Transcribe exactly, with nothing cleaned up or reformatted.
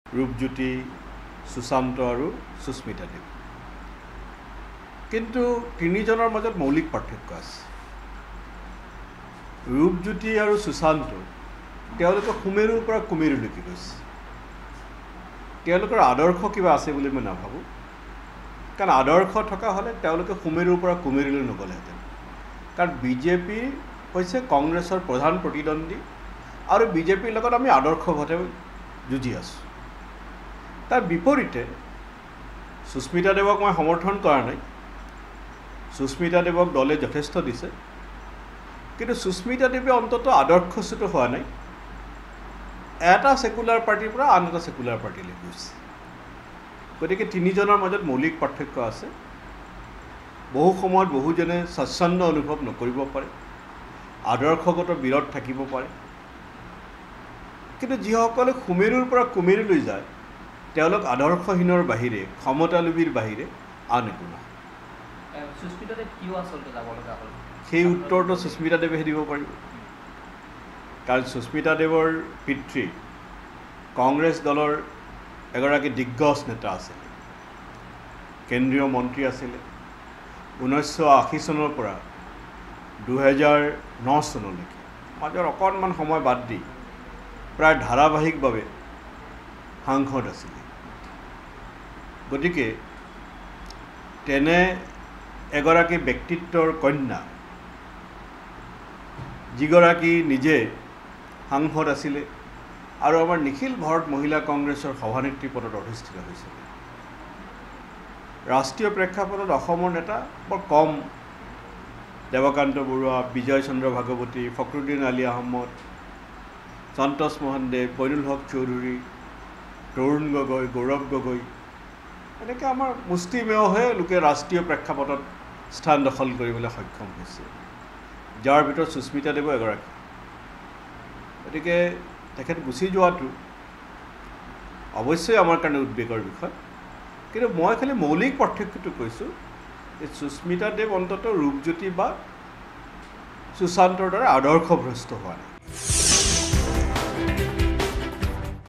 ৰূপজ্যোতি সুশান্ত আৰু সুস্মিতা দেৱ কিন্তু তিনিজনৰ মাজত মৌলিক পাৰ্থক্য আছে ৰূপজ্যোতি আৰু সুশান্ত তেওঁলোকে সুমেৰুৰ পৰা কুমেৰুলৈকে গৈছে তেওঁলোকৰ আদৰ্শ কিবা আছে বুলি মই নাভাবোঁ কাৰণ আদৰ্শ থকা হ'লে তেওঁলোকে সুমেৰুৰ পৰা কুমেৰুলৈ নগ'লেহেঁতেন কাৰণ বিজেপি হৈছে কংগ্ৰেছৰ প্ৰধান প্ৰতিদ্বন্দ্বী আৰু বিজেপিৰ লগত আমি আদৰ্শগতে যুঁজি আছোঁ তাৰ বিপৰীতে সুস্মিতা দেৱক মই সমৰ্থন কৰা নাই সুস্মিতা দেৱক দলে যথেষ্ট দিছে কিন্তু সুস্মিতা দেৱে অন্ততঃ আদৰ্শচ্যুত হোৱা নাই এটা সেকুলাৰ পাৰ্টিৰ পৰা আন এটা সেকুলাৰ পাৰ্টিলৈ গৈছে গতিকে তিনিজনৰ মাজত মৌলিক পাৰ্থক্য আছে বহু সময়ত বহুজনে স্বচ্ছন্দ অনুভৱ নকৰিব পাৰে আদৰ্শগত বিৰোধ থাকিব পাৰে কিন্তু যিসকলে সুমেৰুৰ পৰা কুমেৰুলৈ যায় তেওঁলোক আদৰ্শহীনৰ বাহিৰে ক্ষমতালোভীৰ বাহিৰে আন একো নহয় সেই উত্তৰটো সুস্মিতা দেৱে দিব পাৰিব কাৰণ সুস্মিতা দেৱৰ পিতৃ কংগ্ৰেছ দলৰ এগৰাকী দিগ্গজ নেতা আছিল কেন্দ্ৰীয় মন্ত্ৰী আছিল ঊনৈছশ আশী চনৰ পৰা দুহেজাৰ ন চনলৈকে মাজৰ অকণমান সময় বাদ দি প্ৰায় ধাৰাবাহিকভাৱে সাংসদ আছিল গতিকে তেনে এগৰাকী ব্যক্তিত্বৰ কন্যা যিগৰাকী নিজে সাংসদ আছিলে আৰু আমাৰ নিখিল ভাৰত মহিলা কংগ্ৰেছৰ সভানেত্ৰী পদত অধিষ্ঠিত হৈছিল ৰাষ্ট্ৰীয় প্ৰেক্ষাপটত অসমৰ নেতা বৰ কম দেৱকান্ত বৰুৱা বিজয় চন্দ্ৰ ভাগৱতী ফখৰুদ্দিন আলী আহমদ সন্তোষ মোহন দেৱ বৈনুল হক চৌধুৰী তৰুণ গগৈ গৌৰৱ গগৈ এনেকৈ আমাৰ মুষ্টিমেয়হে লোকে ৰাষ্ট্ৰীয় প্ৰেক্ষাপটত স্থান দখল কৰিবলৈ সক্ষম হৈছে যাৰ ভিতৰত সুস্মিতা দেৱ এগৰাকী গতিকে তেখেত গুচি যোৱাটো অৱশ্যেই আমাৰ কাৰণে উদ্বেগৰ বিষয় কিন্তু মই খালি মৌলিক পাৰ্থক্যটো কৈছোঁ যে সুস্মিতা দেৱ অন্ততঃ ৰূপজ্যোতি বা সুশান্তৰ দৰে আদৰ্শভ্ৰষ্ট হোৱা নাই